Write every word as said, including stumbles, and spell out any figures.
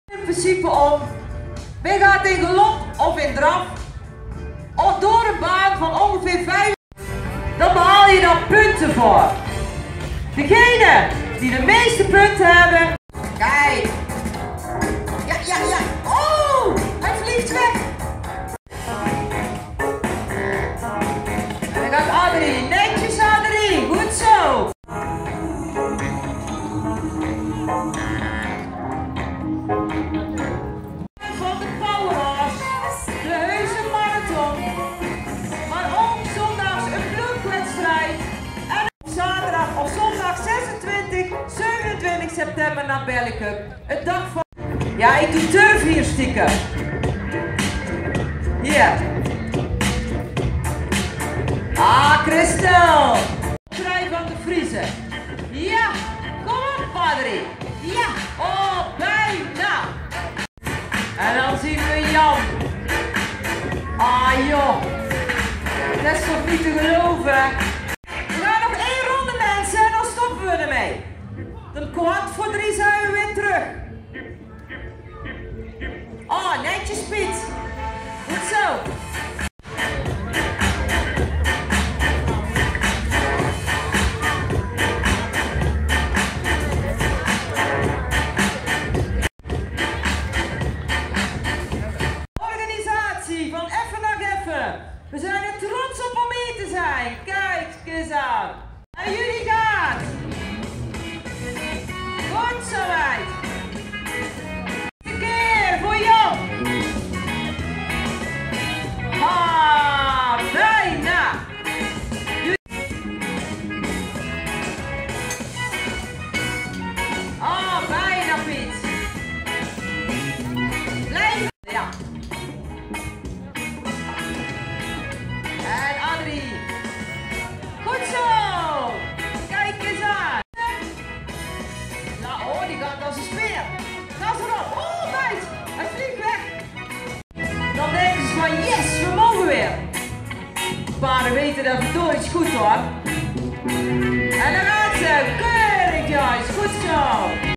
In principe om. Ben je gaat in galop of in draf. Of door een baan van ongeveer vijf. Dan behaal je dan punten voor. Degene die de meeste punten hebben. Kijk. Ja, ja, ja. Oh, hij vliegt weg. En dan gaat Adrie. Netjes Adrie. Goed zo. Van de Powerhorse. De Heuse Marathon. Maar ook zondags een bloedwedstrijd. En op zaterdag of zondag zesentwintig, zevenentwintig september naar België. Het dag van... Ja, ik doe turf hier stiekem. Hier. Ah, Christel. Vrij van de Vriezen. Ja, kom op, Adrie. Ja, oh, bijna. En dan zien we Jan. Ah, joh. Dat is toch niet te geloven. We gaan nog één ronde, mensen, en dan stoppen we ermee. Dan kwart voor drie zijn we weer terug. Oh, netjes, Piet. Goed zo. Organisatie van Effe nog Effe. We zijn er trots op om hier te zijn. Kijk eens aan. En jullie gaan. Goed zo uit. Een keer voor Jan. Ah, bijna. Ah, bijna Piet. Blijf. Ja. En Adrie. Goed zo. Kijk eens aan. Nou, oh, die gaat als een speer. Gas erop. Oh, meid. Hij vliegt weg. Dan denken ze van yes, we mogen weer. Paarden weten dat het door is goed hoor. En dan gaat ze. Keurig, Joyce. Goed zo.